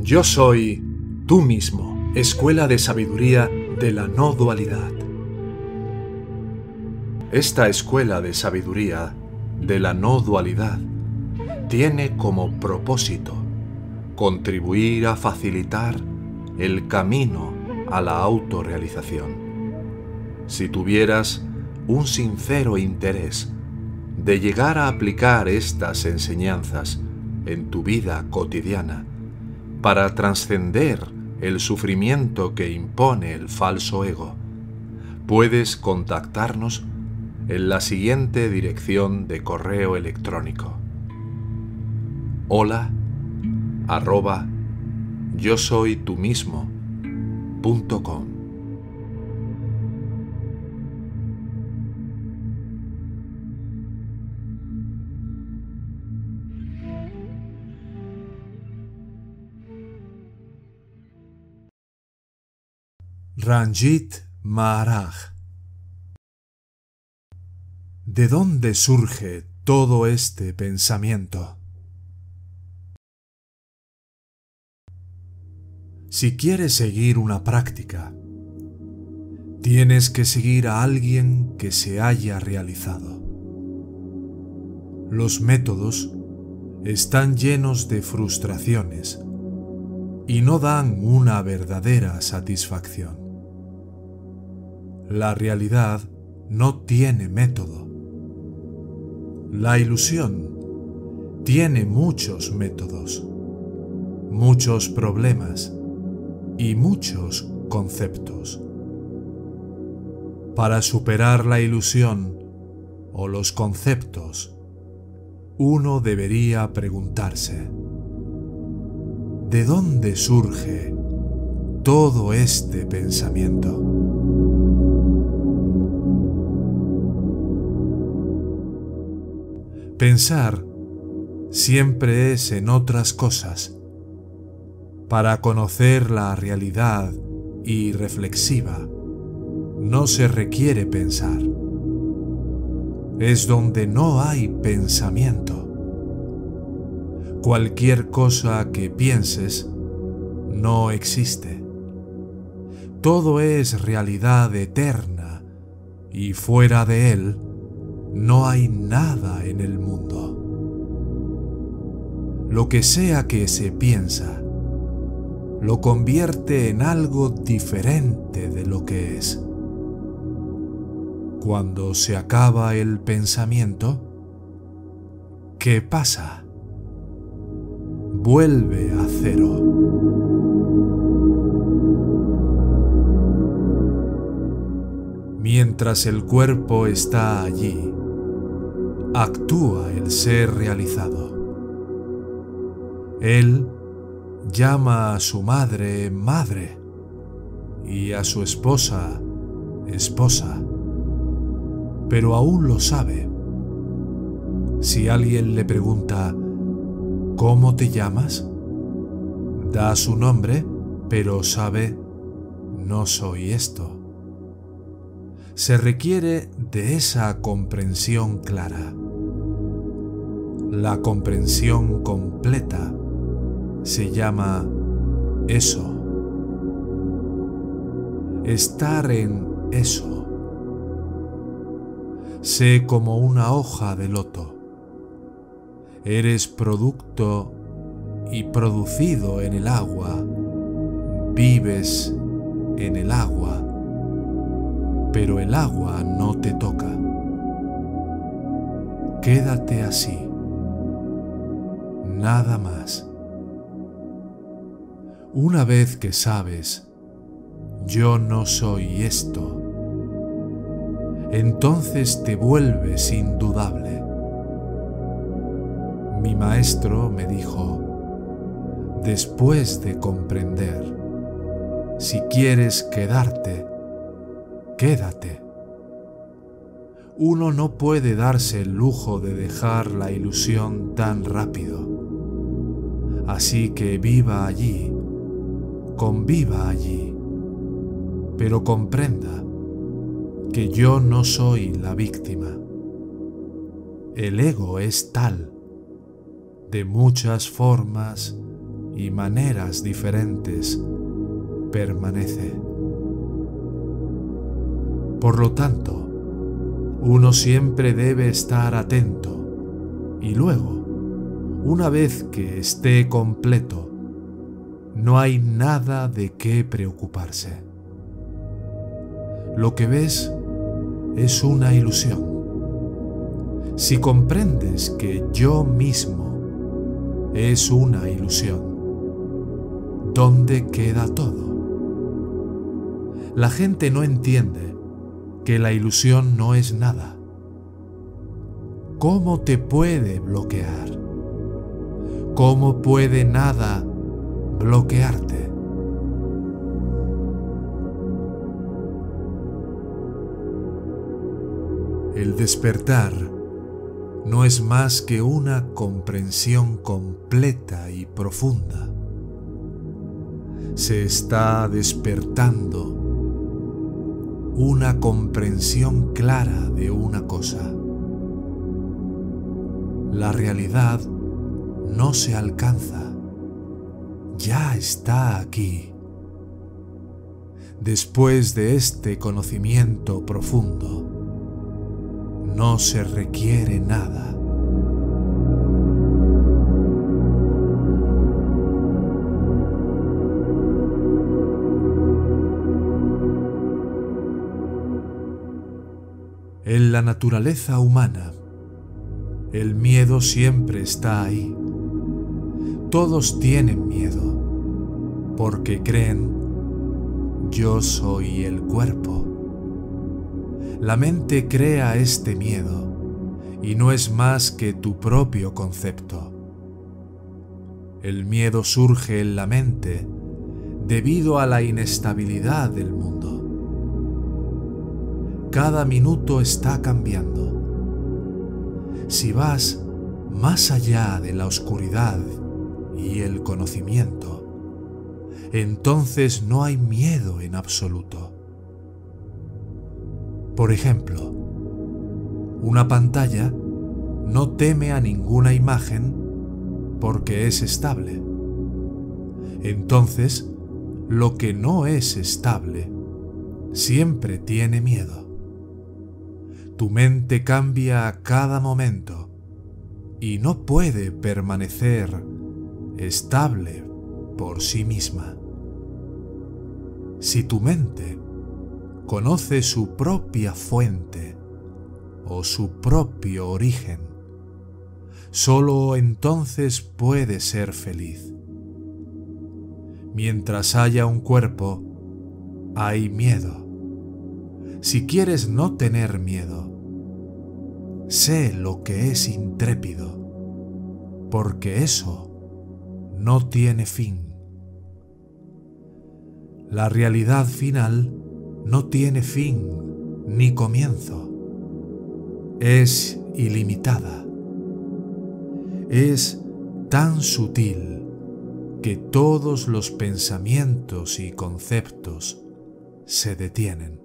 Yo soy tú mismo, escuela de sabiduría de la no dualidad. Esta escuela de sabiduría de la no dualidad tiene como propósito contribuir a facilitar el camino a la autorrealización. Si tuvieras un sincero interés de llegar a aplicar estas enseñanzas en tu vida cotidiana para trascender el sufrimiento que impone el falso ego, puedes contactarnos en la siguiente dirección de correo electrónico: hola@yosoytumismo.com. Ranjit Maharaj. ¿De dónde surge todo este pensamiento? Si quieres seguir una práctica, tienes que seguir a alguien que se haya realizado. Los métodos están llenos de frustraciones y no dan una verdadera satisfacción. La realidad no tiene método. La ilusión tiene muchos métodos, muchos problemas y muchos conceptos. Para superar la ilusión o los conceptos, uno debería preguntarse: ¿de dónde surge todo este pensamiento? Pensar siempre es en otras cosas. Para conocer la realidad irreflexiva, no se requiere pensar. Es donde no hay pensamiento. Cualquier cosa que pienses no existe. Todo es realidad eterna y fuera de él no hay nada en el mundo. Lo que sea que se piensa, lo convierte en algo diferente de lo que es. Cuando se acaba el pensamiento, ¿qué pasa? Vuelve a cero. Mientras el cuerpo está allí, actúa el ser realizado. Él llama a su madre madre y a su esposa esposa, pero aún lo sabe. Si alguien le pregunta ¿cómo te llamas?, da su nombre, pero sabe: no soy esto. Se requiere de esa comprensión clara. La comprensión completa se llama eso. Estar en eso. Sé como una hoja de loto. Eres producto y producido en el agua. Vives en el agua, pero el agua no te toca. Quédate así. Nada más. Una vez que sabes, yo no soy esto, entonces te vuelves indudable. Mi maestro me dijo: después de comprender, si quieres quedarte, quédate. Uno no puede darse el lujo de dejar la ilusión tan rápido. Así que viva allí, conviva allí, pero comprenda que yo no soy la víctima. El ego es tal, de muchas formas y maneras diferentes permanece. Por lo tanto, uno siempre debe estar atento y luego, una vez que esté completo, no hay nada de qué preocuparse. Lo que ves es una ilusión. Si comprendes que yo mismo es una ilusión, ¿dónde queda todo? La gente no entiende que la ilusión no es nada. ¿Cómo te puede bloquear? ¿Cómo puede nada bloquearte? El despertar no es más que una comprensión completa y profunda. Se está despertando una comprensión clara de una cosa. La realidad no se alcanza, ya está aquí. Después de este conocimiento profundo, no se requiere nada. En la naturaleza humana, el miedo siempre está ahí. Todos tienen miedo, porque creen, yo soy el cuerpo. La mente crea este miedo, y no es más que tu propio concepto. El miedo surge en la mente debido a la inestabilidad del mundo. Cada minuto está cambiando. Si vas más allá de la oscuridad y el conocimiento, entonces no hay miedo en absoluto. Por ejemplo, una pantalla no teme a ninguna imagen porque es estable. Entonces, lo que no es estable siempre tiene miedo. Tu mente cambia a cada momento y no puede permanecer estable por sí misma. Si tu mente conoce su propia fuente o su propio origen, solo entonces puede ser feliz. Mientras haya un cuerpo, hay miedo. Si quieres no tener miedo, sé lo que es intrépido, porque eso no tiene fin. La realidad final no tiene fin ni comienzo. Es ilimitada. Es tan sutil que todos los pensamientos y conceptos se detienen.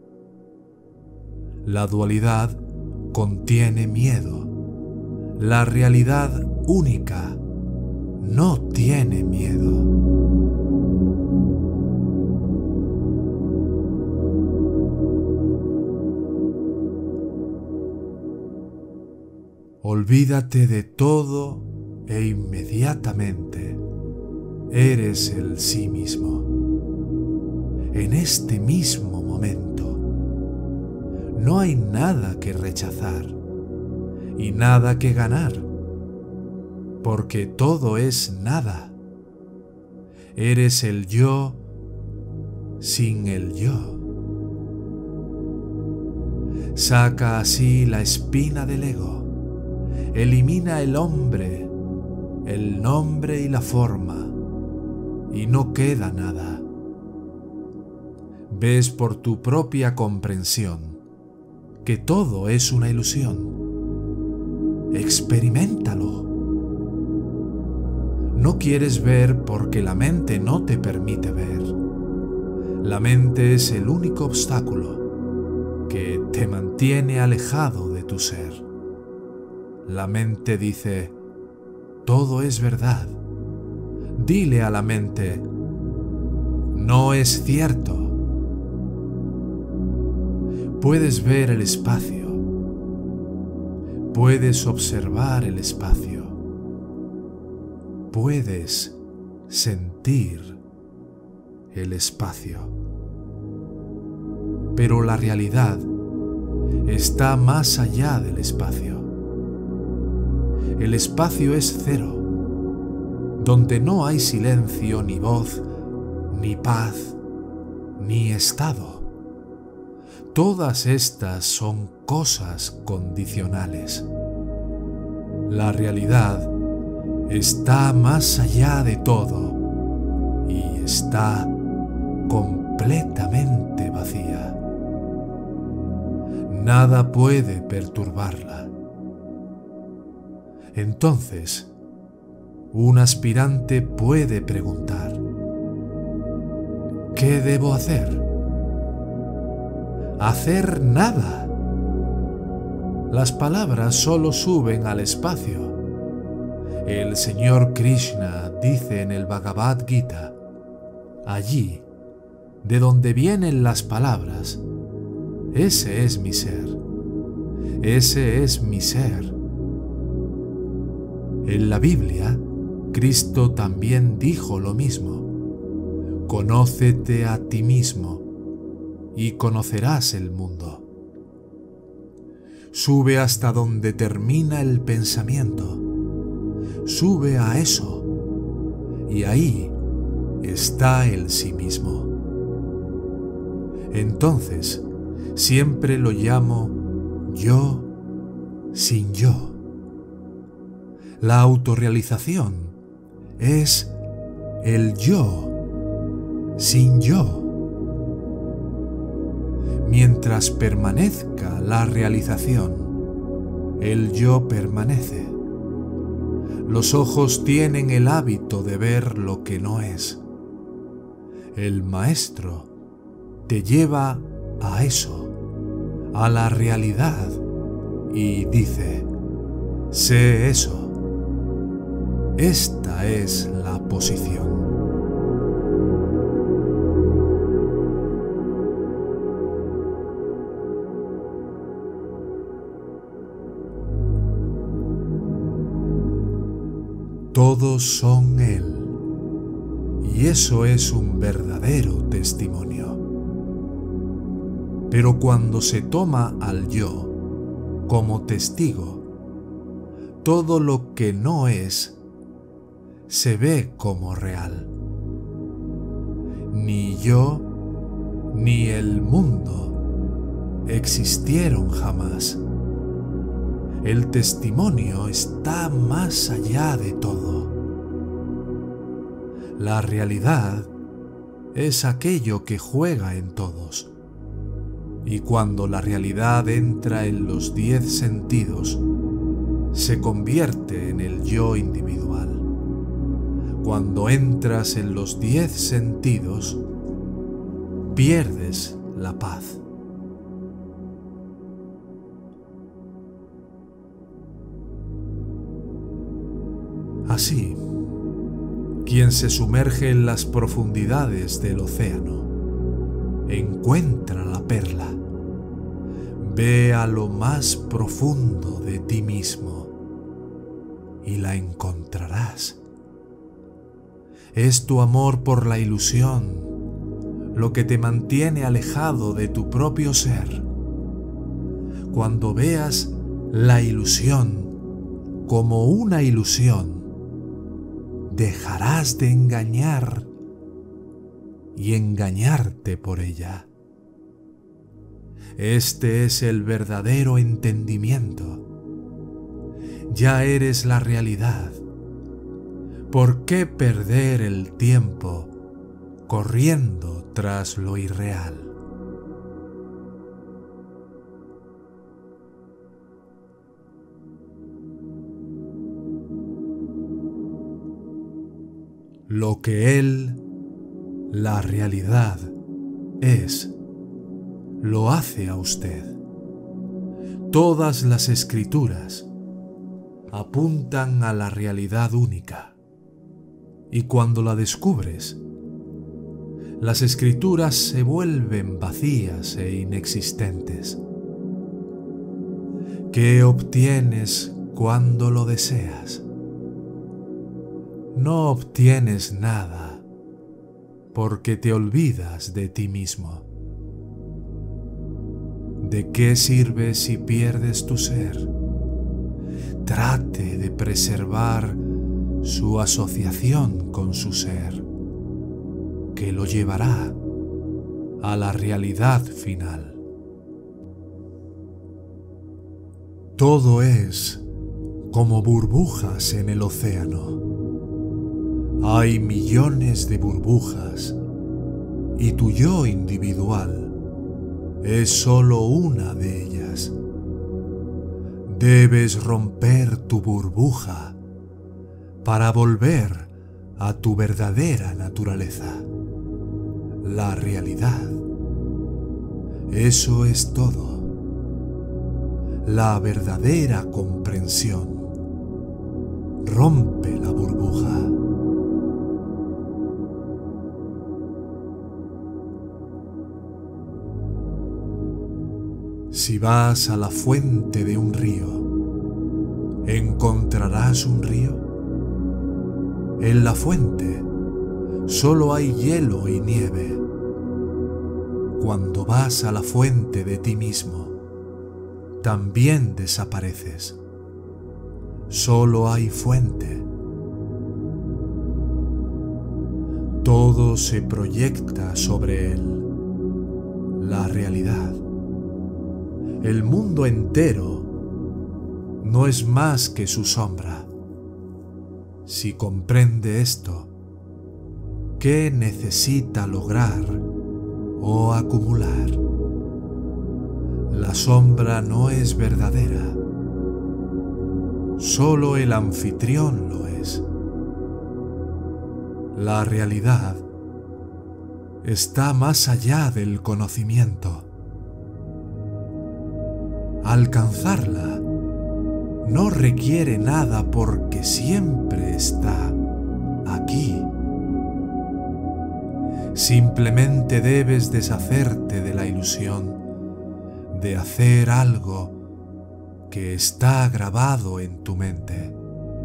La dualidad contiene miedo. La realidad única no tiene miedo. Olvídate de todo e inmediatamente eres el sí mismo. En este mismo momento no hay nada que rechazar y nada que ganar, porque todo es nada. Eres el yo sin el yo. Saca así la espina del ego. Elimina el hombre, el nombre y la forma, y no queda nada. Ves por tu propia comprensión que todo es una ilusión. Experiméntalo. No quieres ver porque la mente no te permite ver. La mente es el único obstáculo que te mantiene alejado de tu ser. La mente dice, todo es verdad, Dile a la mente: no es cierto. Puedes ver el espacio. Puedes observar el espacio. Puedes sentir el espacio. Pero la realidad está más allá del espacio. El espacio es cero, donde no hay silencio, ni voz, ni paz, ni estado. Todas estas son cosas condicionales. La realidad está más allá de todo y está completamente vacía. Nada puede perturbarla. Entonces, un aspirante puede preguntar: ¿qué debo hacer? Hacer nada. Las palabras solo suben al espacio. El Señor Krishna dice en el Bhagavad Gita: allí, de donde vienen las palabras, ese es mi ser. Ese es mi ser. En la Biblia, Cristo también dijo lo mismo: conócete a ti mismo y conocerás el mundo. Sube hasta donde termina el pensamiento. Sube a eso, y ahí está el sí mismo. Entonces, siempre lo llamo yo sin yo. La autorrealización es el yo sin yo. Mientras permanezca la realización, el yo permanece. Los ojos tienen el hábito de ver lo que no es. El maestro te lleva a eso, a la realidad, y dice: sé eso. Esta es la posición. Todos son Él, y eso es un verdadero testimonio. Pero cuando se toma al yo como testigo, todo lo que no es se ve como real. Ni yo ni el mundo existieron jamás. El testimonio está más allá de todo. La realidad es aquello que juega en todos. Y cuando la realidad entra en los 10 sentidos, se convierte en el yo individual. Cuando entras en los 10 sentidos, pierdes la paz. Así, quien se sumerge en las profundidades del océano encuentra la perla. Ve a lo más profundo de ti mismo y la encontrarás. Es tu amor por la ilusión lo que te mantiene alejado de tu propio ser. Cuando veas la ilusión como una ilusión, dejarás de engañar y engañarte por ella. Este es el verdadero entendimiento. Ya eres la realidad. ¿Por qué perder el tiempo corriendo tras lo irreal? Lo que Él, la realidad, es, lo hace a usted. Todas las escrituras apuntan a la realidad única, Y cuando la descubres, las escrituras se vuelven vacías e inexistentes. ¿Qué obtienes cuando lo deseas? No obtienes nada porque te olvidas de ti mismo. ¿De qué sirve si pierdes tu ser? Trate de preservar su asociación con su ser, que lo llevará a la realidad final. Todo es como burbujas en el océano. Hay millones de burbujas y tu yo individual es solo una de ellas. Debes romper tu burbuja para volver a tu verdadera naturaleza, la realidad. Eso es todo. La verdadera comprensión rompe la burbuja. Si vas a la fuente de un río, ¿encontrarás un río? En la fuente solo hay hielo y nieve. Cuando vas a la fuente de ti mismo, también desapareces. Solo hay fuente. Todo se proyecta sobre él. La realidad. El mundo entero no es más que su sombra. Si comprende esto, ¿qué necesita lograr o acumular? La sombra no es verdadera. Solo el anfitrión lo es. La realidad está más allá del conocimiento. Alcanzarla no requiere nada porque siempre está aquí. Simplemente debes deshacerte de la ilusión de hacer algo que está grabado en tu mente.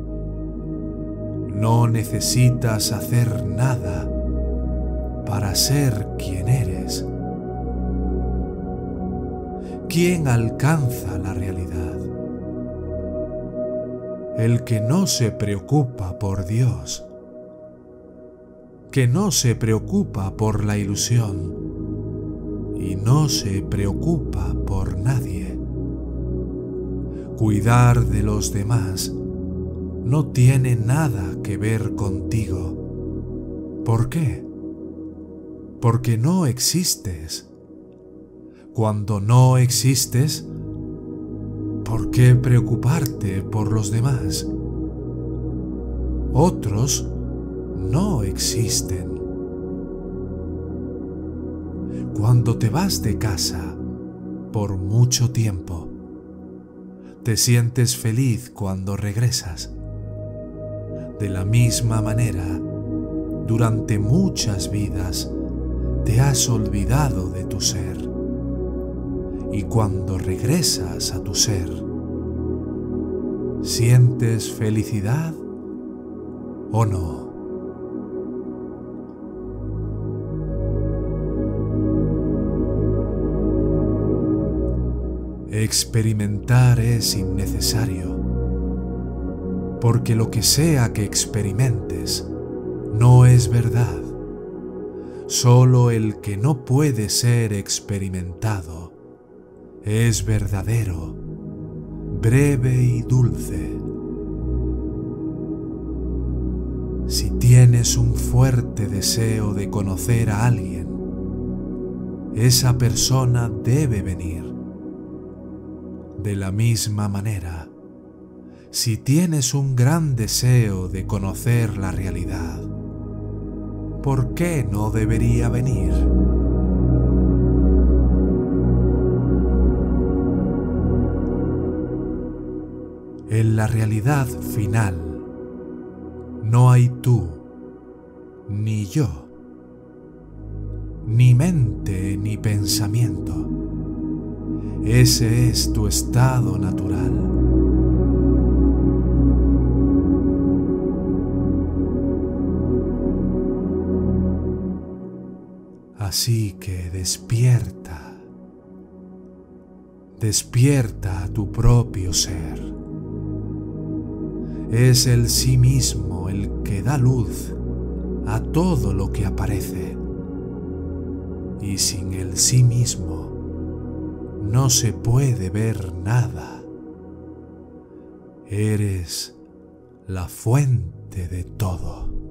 No necesitas hacer nada para ser quien eres. ¿Quién alcanza la realidad? El que no se preocupa por Dios, que no se preocupa por la ilusión y no se preocupa por nadie. Cuidar de los demás no tiene nada que ver contigo. ¿Por qué? Porque no existes. Cuando no existes, ¿por qué preocuparte por los demás? Otros no existen. Cuando te vas de casa por mucho tiempo, te sientes feliz cuando regresas. De la misma manera, durante muchas vidas te has olvidado de tu ser. Y cuando regresas a tu ser, ¿sientes felicidad o no? Experimentar es innecesario, porque lo que sea que experimentes no es verdad. Solo el que no puede ser experimentado es verdadero, breve y dulce. Si tienes un fuerte deseo de conocer a alguien, esa persona debe venir. De la misma manera, si tienes un gran deseo de conocer la realidad, ¿por qué no debería venir? En la realidad final, no hay tú ni yo, ni mente ni pensamiento. Ese es tu estado natural. Así que despierta, despierta a tu propio ser. Es el sí mismo el que da luz a todo lo que aparece. Y sin el sí mismo no se puede ver nada. Eres la fuente de todo.